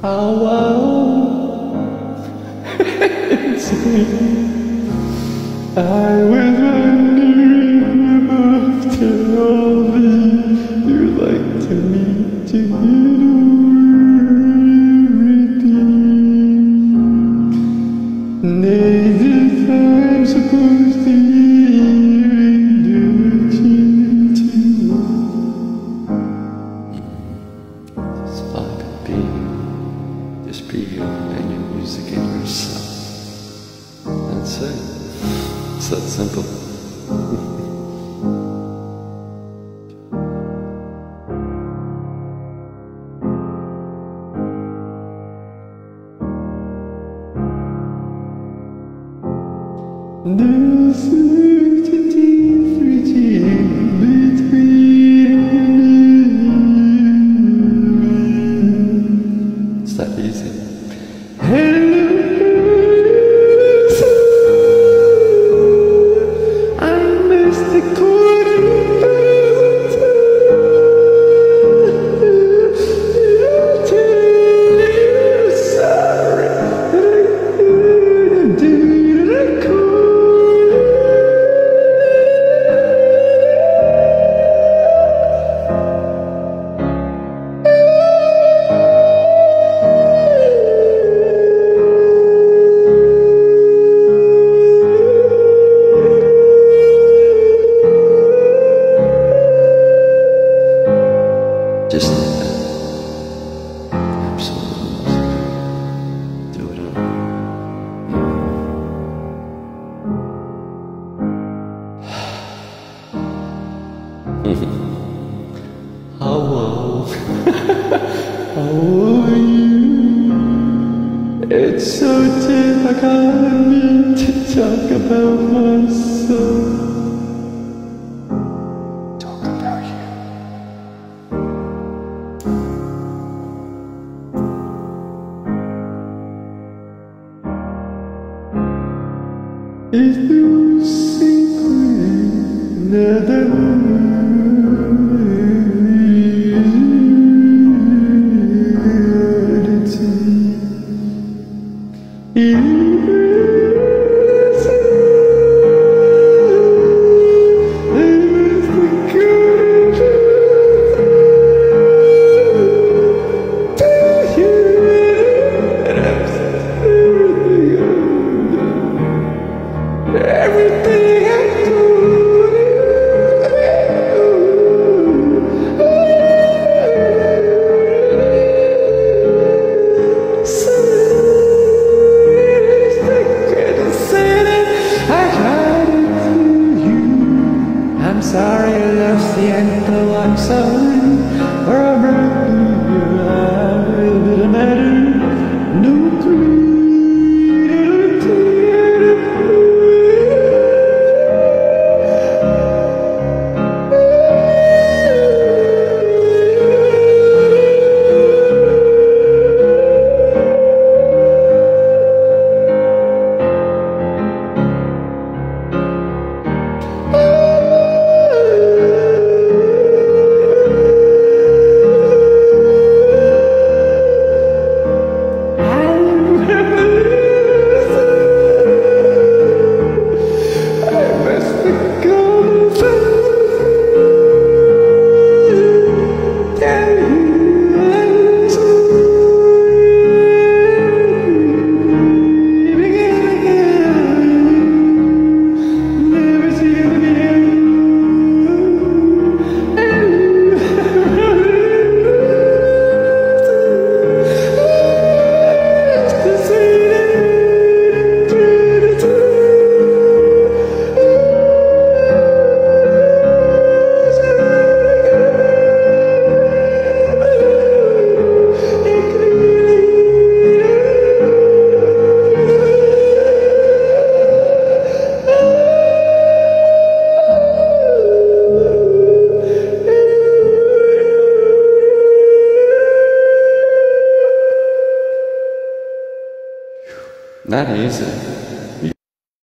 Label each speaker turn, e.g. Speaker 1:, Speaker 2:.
Speaker 1: how it's me. I was wondering after all these you'd like to meet to get over everything. And as if I'm supposed to do what you do. Just vibe and be. Just be you and your music and yourself. That's it. It's that simple. There's certainty between. It's that easy. Hello. Just like that. Absolutely. Do it all. Hello. How are you? It's so typical of me to talk about myself. Talk about you. Is there a secret that everything I do. So it's the greatest thing I tried to you. I'm sorry I lost the end, though I'm sorry for a breath in your eye. It doesn't matter, no creed. Not easy.